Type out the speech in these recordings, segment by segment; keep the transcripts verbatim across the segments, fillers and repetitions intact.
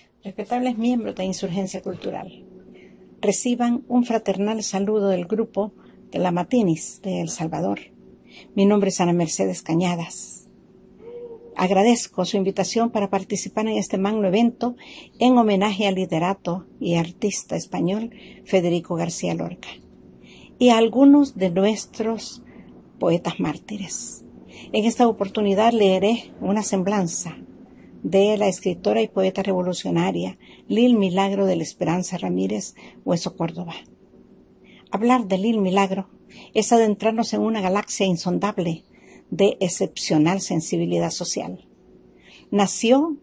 Respetables miembros de Insurgencia Cultural, reciban un fraternal saludo del grupo de la Matinis de El Salvador. Mi nombre es Ana Mercedes Cañadas. Agradezco su invitación para participar en este magno evento en homenaje al literato y artista español Federico García Lorca y a algunos de nuestros poetas mártires. En esta oportunidad leeré una semblanza de la escritora y poeta revolucionaria Lil Milagro de la Esperanza Ramírez Hueso Córdoba. Hablar de Lil Milagro es adentrarnos en una galaxia insondable de excepcional sensibilidad social. Nació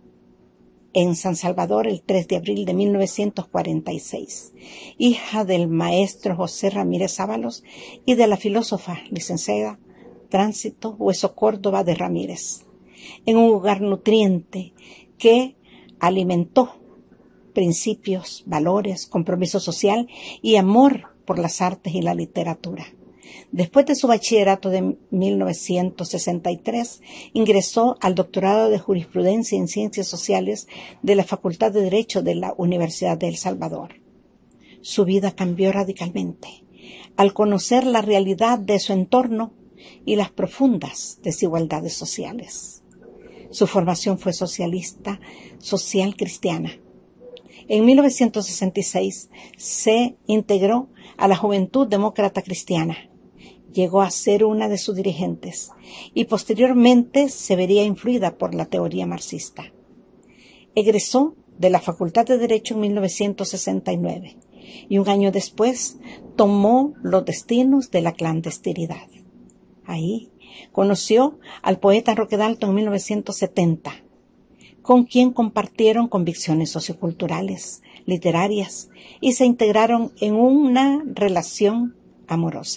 en San Salvador el tres de abril de mil novecientos cuarenta y seis, hija del maestro José Ramírez Ábalos y de la filósofa licenciada Tránsito Hueso Córdoba de Ramírez, en un hogar nutriente que alimentó principios, valores, compromiso social y amor por las artes y la literatura. Después de su bachillerato de mil novecientos sesenta y tres, ingresó al doctorado de Jurisprudencia en Ciencias Sociales de la Facultad de Derecho de la Universidad de El Salvador. Su vida cambió radicalmente al conocer la realidad de su entorno y las profundas desigualdades sociales. Su formación fue socialista, social cristiana. En mil novecientos sesenta y seis se integró a la Juventud Demócrata Cristiana. Llegó a ser una de sus dirigentes y posteriormente se vería influida por la teoría marxista. Egresó de la Facultad de Derecho en mil novecientos sesenta y nueve y un año después tomó los destinos de la clandestinidad. Ahí conoció al poeta Roque Dalton en mil novecientos setenta, con quien compartieron convicciones socioculturales, literarias y se integraron en una relación amorosa.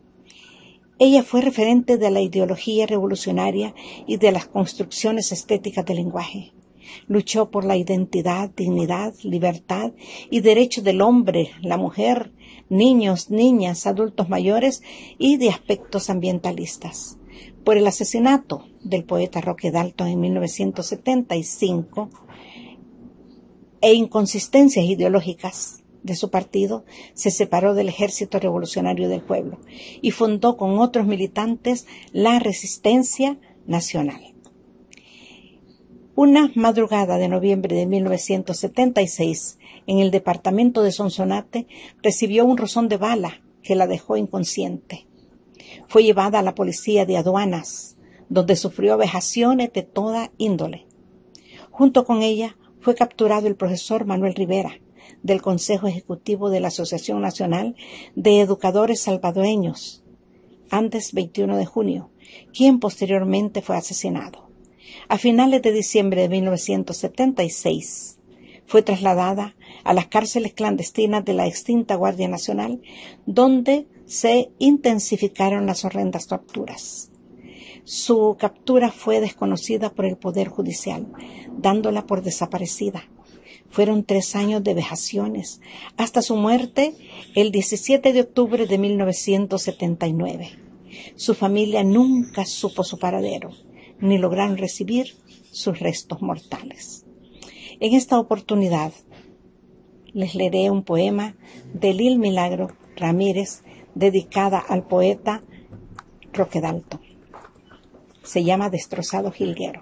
Ella fue referente de la ideología revolucionaria y de las construcciones estéticas del lenguaje. Luchó por la identidad, dignidad, libertad y derechos del hombre, la mujer, niños, niñas, adultos mayores y de aspectos ambientalistas. Por el asesinato del poeta Roque Dalton en mil novecientos setenta y cinco e inconsistencias ideológicas de su partido, se separó del Ejército Revolucionario del Pueblo y fundó con otros militantes la Resistencia Nacional. Una madrugada de noviembre de mil novecientos setenta y seis, en el departamento de Sonsonate, recibió un rozón de bala que la dejó inconsciente. Fue llevada a la policía de aduanas, donde sufrió vejaciones de toda índole. Junto con ella fue capturado el profesor Manuel Rivera, del Consejo Ejecutivo de la Asociación Nacional de Educadores Salvadoreños, antes veintiuno de junio, quien posteriormente fue asesinado. A finales de diciembre de mil novecientos setenta y seis, fue trasladada a las cárceles clandestinas de la extinta Guardia Nacional, donde se intensificaron las horrendas torturas. Su captura fue desconocida por el Poder Judicial, dándola por desaparecida. Fueron tres años de vejaciones, hasta su muerte el diecisiete de octubre de mil novecientos setenta y nueve. Su familia nunca supo su paradero, ni lograron recibir sus restos mortales. En esta oportunidad les leeré un poema de Lil Milagro Ramírez dedicada al poeta Roque Dalton. Se llama Destrozado Jilguero.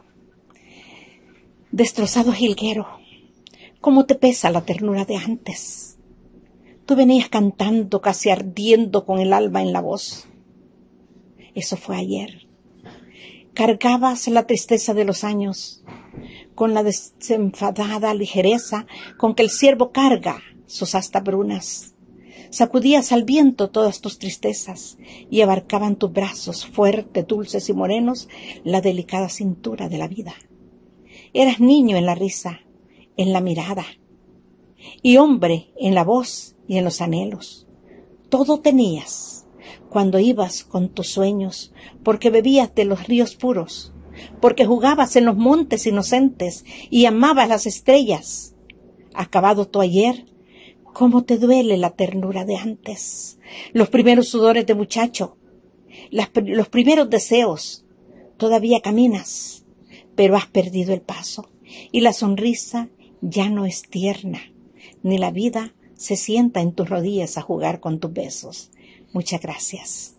Destrozado jilguero, ¿cómo te pesa la ternura de antes? Tú venías cantando, casi ardiendo con el alma en la voz. Eso fue ayer. Cargabas la tristeza de los años con la desenfadada ligereza con que el ciervo carga sus astas brunas. Sacudías al viento todas tus tristezas y abarcaban tus brazos fuertes, dulces y morenos la delicada cintura de la vida. Eras niño en la risa, en la mirada, y hombre en la voz y en los anhelos. Todo tenías cuando ibas con tus sueños, porque bebías de los ríos puros, porque jugabas en los montes inocentes y amabas las estrellas. Acabado tu ayer, ¿cómo te duele la ternura de antes? Los primeros sudores de muchacho, las, los primeros deseos. Todavía caminas, pero has perdido el paso, y la sonrisa ya no es tierna, ni la vida se sienta en tus rodillas a jugar con tus besos. Muchas gracias.